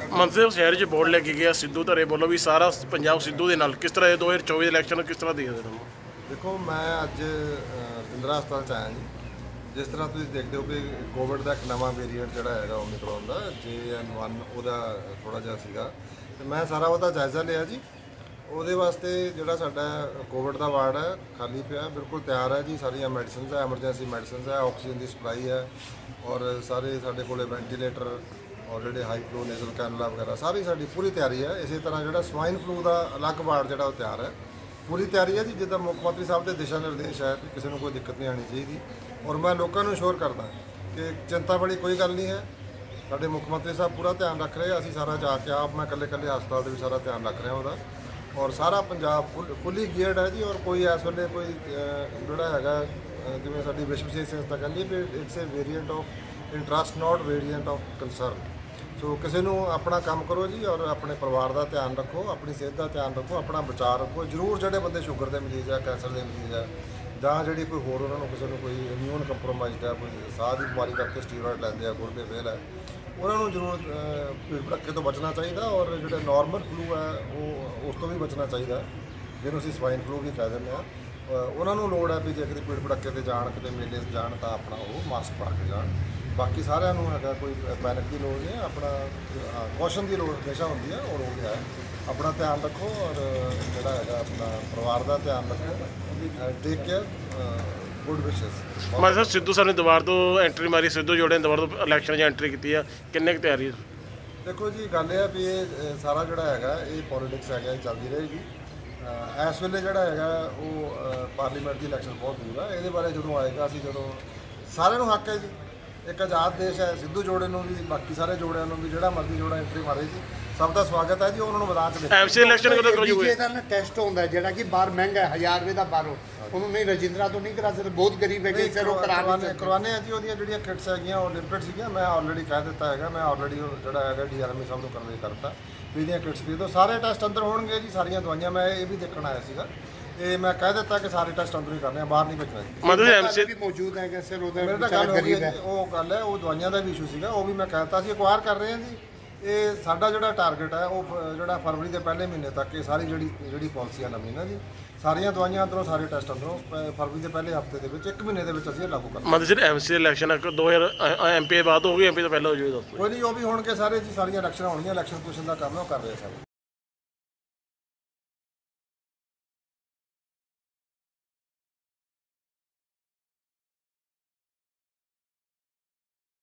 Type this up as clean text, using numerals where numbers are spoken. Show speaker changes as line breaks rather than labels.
ਮੰਤਰੀ ਸਾਹਿਬ ਸ਼ਹਿਰ 'ਚ ਬੋਰਡ ਲੈ ਕੇ ਗਿਆ ਸਿੱਧੂ ਧਰੇ ਵੱਲੋਂ ਵੀ ਸਾਰਾ ਪੰਜਾਬ ਸਿੱਧੂ ਦੇ ਨਾਲ, ਕਿਸ ਤਰ੍ਹਾਂ ਇਹ 2024 ਦੇ ਇਲੈਕਸ਼ਨ ਕਿਸ ਤਰ੍ਹਾਂ ਦੇਖਦੇ ਹੋ?
ਦੇਖੋ, ਮੈਂ ਅੱਜ ਰਜਿੰਦਰਾ ਹਸਪਤਾਲ 'ਚ ਆਇਆ ਜੀ। ਜਿਸ ਤਰ੍ਹਾਂ ਤੁਸੀਂ ਦੇਖਦੇ ਹੋ ਕਿ ਕੋਵਿਡ ਦਾ ਇੱਕ ਨਵਾਂ ਵੇਰੀਐਂਟ ਜਿਹੜਾ ਹੈਗਾ ਓਮਿਕਰੋਨ ਦਾ JN1 ਉਹਦਾ ਥੋੜ੍ਹਾ ਜਿਹਾ ਸੀਗਾ, ਤੇ ਮੈਂ ਸਾਰਾ ਉਹਦਾ ਜਾਇਜ਼ਾ ਲਿਆ ਜੀ। ਉਹਦੇ ਵਾਸਤੇ ਜਿਹੜਾ ਸਾਡਾ ਕੋਵਿਡ ਦਾ ਵਾਰਡ ਹੈ ਖਾਲੀ ਪਿਆ, ਬਿਲਕੁਲ ਤਿਆਰ ਹੈ ਜੀ। ਸਾਰੀਆਂ ਮੈਡੀਸਿਨਸ ਹੈ, ਐਮਰਜੈਂਸੀ ਮੈਡੀਸਿਨਸ ਹੈ, ਆਕਸੀਜਨ ਦੀ ਸਪਲਾਈ ਹੈ, ਔਰ ਸਾਰੇ ਸਾਡੇ ਕੋਲੇ ਵੈਂਟੀਲੇਟਰ ਔਰ ਜਿਹੜੇ ਹਾਈ ਫਲੋ ਨੇਜ਼ਲ ਕੈਨੂਲਾ ਵਗੈਰਾ ਸਾਰੀ ਸਾਡੀ ਪੂਰੀ ਤਿਆਰੀ ਹੈ। ਇਸੇ ਤਰ੍ਹਾਂ ਜਿਹੜਾ ਸਵਾਈਨ ਫਲੂ ਦਾ ਅਲੱਗ ਵਾਰਡ ਜਿਹੜਾ ਉਹ ਤਿਆਰ ਹੈ, ਪੂਰੀ ਤਿਆਰੀ ਹੈ ਜੀ। ਜਿੱਦਾਂ ਮੁੱਖ ਮੰਤਰੀ ਸਾਹਿਬ ਦੇ ਦਿਸ਼ਾ ਨਿਰਦੇਸ਼ ਹੈ ਕਿ ਕਿਸੇ ਨੂੰ ਕੋਈ ਦਿੱਕਤ ਨਹੀਂ ਆਉਣੀ ਚਾਹੀਦੀ, ਔਰ ਮੈਂ ਲੋਕਾਂ ਨੂੰ ਅਸ਼ੋਰ ਕਰਦਾ ਕਿ ਚਿੰਤਾ ਵਾਲੀ ਕੋਈ ਗੱਲ ਨਹੀਂ ਹੈ। ਸਾਡੇ ਮੁੱਖ ਮੰਤਰੀ ਸਾਹਿਬ ਪੂਰਾ ਧਿਆਨ ਰੱਖ ਰਹੇ। ਅਸੀਂ ਸਾਰਾ ਜਾ ਕੇ ਆਪ ਮੈਂ ਇਕੱਲੇ ਹਸਪਤਾਲ ਦੇ ਵੀ ਸਾਰਾ ਧਿਆਨ ਰੱਖ ਰਿਹਾ ਉਹਦਾ, ਔਰ ਸਾਰਾ ਪੰਜਾਬ ਫੁੱਲੀ ਗੀਅਰਡ ਹੈ ਜੀ। ਔਰ ਕੋਈ ਇਸ ਵੇਲੇ ਕੋਈ ਜਿਹੜਾ ਹੈਗਾ ਜਿਵੇਂ ਸਾਡੀ ਵਿਸ਼ਵ ਸਿਹਤ ਸੰਸਥਾ ਕਹਿੰਦੀ ਹੈ ਵੀ it's a variant of interest not variant of concern. So ਕਿਸੇ ਨੂੰ ਆਪਣਾ ਕੰਮ ਕਰੋ ਜੀ, ਔਰ ਆਪਣੇ ਪਰਿਵਾਰ ਦਾ ਧਿਆਨ ਰੱਖੋ, ਆਪਣੀ ਸਿਹਤ ਦਾ ਧਿਆਨ ਰੱਖੋ, ਆਪਣਾ ਬਚਾਅ ਰੱਖੋ। ਜ਼ਰੂਰ ਜਿਹੜੇ ਬੰਦੇ ਸ਼ੂਗਰ ਦੇ ਮਰੀਜ਼ ਆ, ਕੈਂਸਰ ਦੇ ਮਰੀਜ਼ ਆ, ਜਾਂ ਜਿਹੜੀ ਕੋਈ ਹੋਰ ਉਹਨਾਂ ਨੂੰ ਕਿਸੇ ਨੂੰ ਕੋਈ ਇਮਿਊਨ ਕੰਪਰੋਮਾਈਜ਼ਡ ਹੈ, ਕੋਈ ਸਾਹ ਦੀ ਬਿਮਾਰੀ ਕਰਕੇ ਸਟੀਰੋਇਡ ਲੈਂਦੇ ਆ, ਗੁਰਦੇ ਫੇਲ ਹੈ, ਉਹਨਾਂ ਨੂੰ ਜ਼ਰੂਰ ਭੀੜ ਭੜੱਕੇ ਤੋਂ ਬਚਣਾ ਚਾਹੀਦਾ। ਔਰ ਜਿਹੜੇ ਨਾਰਮਲ ਫਲੂ ਹੈ ਉਹ ਉਸ ਤੋਂ ਵੀ ਬਚਣਾ ਚਾਹੀਦਾ, ਜਿਹਨੂੰ ਅਸੀਂ ਸਵਾਈਨ ਫਲੂ ਵੀ ਕਹਿ ਦਿੰਦੇ ਹਾਂ। ਉਹਨਾਂ ਨੂੰ ਲੋੜ ਹੈ ਵੀ ਜੇ ਕਿਤੇ ਭੀੜ ਭੜੱਕੇ 'ਤੇ ਜਾਣ, ਕਿਤੇ ਮੇਲੇ 'ਚ ਜਾਣ, ਤਾਂ ਆਪਣਾ ਉਹ ਮਾਸਕ ਪਾ ਕੇ ਜਾਣ। ਬਾਕੀ ਸਾਰਿਆਂ ਨੂੰ ਹੈਗਾ, ਕੋਈ ਪੈਨਿਕ ਦੀ ਲੋੜ ਨਹੀਂ ਹੈ, ਆਪਣਾ ਕੌਸ਼ਨ ਦੀ ਲੋੜ ਹਮੇਸ਼ਾ ਹੁੰਦੀ ਹੈ, ਔਰ ਉਹ ਵੀ ਹੈ। ਆਪਣਾ ਧਿਆਨ ਰੱਖੋ, ਔਰ ਜਿਹੜਾ ਹੈਗਾ ਆਪਣਾ ਪਰਿਵਾਰ ਦਾ ਧਿਆਨ ਰੱਖੋ। ਟੇਕ ਕੇਅਰ, ਗੁੱਡ ਵਿਸ਼ੇਸ।
ਮੈਂ ਸਰ ਸਿੱਧੂ ਸਾਹਿਬ ਨੇ ਦੁਬਾਰਾ ਤੋਂ ਐਂਟਰੀ ਮਾਰੀ, ਸਿੱਧੂ ਜੋੜੇ ਨੇ ਦੁਬਾਰਾ ਤੋਂ ਇਲੈਕਸ਼ਨ 'ਚ ਐਂਟਰੀ ਕੀਤੀ ਆ, ਕਿੰਨੇ ਕੁ ਤਿਆਰੀ?
ਦੇਖੋ ਜੀ, ਗੱਲ ਇਹ ਹੈ ਵੀ ਇਹ ਸਾਰਾ ਜਿਹੜਾ ਹੈਗਾ ਇਹ ਪੋਲੀਟਿਕਸ ਹੈਗਾ, ਇਹ ਚੱਲਦੀ ਰਹੇਗੀ। ਇਸ ਵੇਲੇ ਜਿਹੜਾ ਹੈਗਾ ਉਹ ਪਾਰਲੀਮੈਂਟ ਦੀ ਇਲੈਕਸ਼ਨ ਬਹੁਤ ਦੂਰ ਹੈ। ਇਹਦੇ ਬਾਰੇ ਜਦੋਂ ਆਏਗਾ, ਅਸੀਂ ਜਦੋਂ ਸਾਰਿਆਂ ਨੂੰ ਹੱਕ ਹੈ ਜੀ, ਇੱਕ ਆਜ਼ਾਦ ਦੇਸ਼ ਹੈ। ਸਿੱਧੂ ਜੋੜੇ ਨੂੰ ਵੀ, ਬਾਕੀ ਸਾਰੇ ਜੋੜਿਆਂ ਨੂੰ ਵੀ, ਜਿਹੜਾ ਮਰਜ਼ੀ ਜੋੜਾ ਐਂਟਰੀ ਮਾਰੇ ਜੀ, ਸਭ ਦਾ ਸਵਾਗਤ ਹੈ ਜੀ। ਉਹਨਾਂ ਨੂੰ ਮੈਦਾਨ 'ਚ ਦੇਖੋ।
ਐਮਸੀ ਇਲੈਕਸ਼ਨ ਕਦੋਂ ਕਰੋਗੇ?
ਇਹਦਾ ਨਾ ਟੈਸਟ ਹੁੰਦਾ ਜਿਹੜਾ ਕਿ ਬਾਹਰ ਮਹਿੰਗਾ ਹੈ, 1000 ਰੁਪਏ ਦਾ ਬਾਹਰੋਂ, ਉਹਨੂੰ ਨਹੀਂ ਰਜਿੰਦਰਾ ਤੋਂ ਨਹੀਂ ਕਰਾ ਸਕਦੇ, ਬਹੁਤ ਗਰੀਬ ਹੈਗੇ, ਫਿਰ ਉਹ
ਕਰਵਾਉਂਦੇ ਆ ਜੀ। ਉਹਦੀਆਂ ਜਿਹੜੀਆਂ ਕਿਟਸ ਹੈਗੀਆਂ ਉਹ ਲਿਮਿਟਡ ਸੀਗੀਆਂ। ਮੈਂ ਆਲਰੇਡੀ ਕਹਿ ਦਿੱਤਾ ਹੈਗਾ, ਮੈਂ ਆਲਰੇਡੀ ਜਿਹੜਾ ਹੈਗਾ DRME ਸਾਹਿਬ ਨੂੰ ਕਨਵੇ ਕਰਤਾ ਵੀ ਇਹਦੀਆਂ ਕਿਟਸ ਖਰੀਦੋ। ਸਾਰੇ ਟੈਸਟ ਅੰਦਰ ਹੋਣਗੇ ਜੀ, ਸਾਰੀਆਂ ਦਵਾਈਆਂ। ਮੈਂ ਇਹ ਵੀ ਦੇਖਣ ਆਇਆ ਸੀਗਾ, ਇਹ ਮੈਂ ਕਹਿ ਦਿੱਤਾ ਕਿ ਸਾਰੇ ਟੈਸਟ ਅੰਦਰ ਹੀ ਕਰਨੇ ਆ, ਬਾਹਰ ਨਹੀਂ ਭੇਜਣਾ ਜੀ।
ਮਤਲਬ ਐਮਸੀ
ਵੀ ਮੌਜੂਦ ਹੈਗਾ ਸਰ, ਉਹਦਾ
ਮੇਰੇ ਨਾਲ ਗੱਲ ਹੋ ਗਈ ਹੈ, ਉਹ ਗੱਲ ਹੈ, ਉਹ ਦਵਾਈਆਂ ਦਾ ਵੀ ਇਸ਼ੂ ਸੀਗਾ, ਉਹ ਵੀ ਮੈਂ ਕਹਿ ਦਿੱਤਾ ਸੀ ਐਕਵਾਇਰ ਕਰ ਰਹੇ ਹਾਂ ਜੀ। ਇਹ ਸਾਡਾ ਜਿਹੜਾ ਟਾਰਗੇਟ ਹੈ ਉਹ ਜਿਹੜਾ ਫਰਵਰੀ ਦੇ ਪਹਿਲੇ ਮਹੀਨੇ ਤੱਕ ਇਹ ਸਾਰੀ ਜਿਹੜੀ ਪਾਲਿਸੀ ਆ ਨਵੀਂ ਨਾ ਜੀ, ਸਾਰੀਆਂ ਦਵਾਈਆਂ ਅੰਦਰੋਂ, ਸਾਰੇ ਟੈਸਟ ਅੰਦਰੋਂ ਫਰਵਰੀ ਦੇ ਪਹਿਲੇ ਹਫਤੇ ਦੇ ਵਿੱਚ, 1 ਮਹੀਨੇ ਦੇ ਵਿੱਚ ਅਸੀਂ ਇਹ ਲਾਗੂ ਕਰਾਂਗੇ।
ਮਤਲਬ ਜਿਹੜੇ ਐਮਸੀ ਇਲੈਕਸ਼ਨ 2000 MP ਬਾਅਦ ਹੋ ਗਈ, MP ਤੋਂ ਪਹਿਲਾਂ ਹੋ ਜਾਵੇ?
ਕੋਈ ਨਹੀਂ, ਉਹ ਵੀ ਹੋਣਗੇ ਸਾਰੇ ਜੀ, ਸਾਰੀਆਂ ਇਲੈਕਸ਼ਨਾਂ ਹੋਣਗੀਆਂ। ਇਲੈਕਸ਼ਨ ਕਮਿਸ਼ਨ ਦਾ ਕੰਮ ਹੈ, ਉਹ ਕਰ ਰਹੇ ਸਾਰੇ।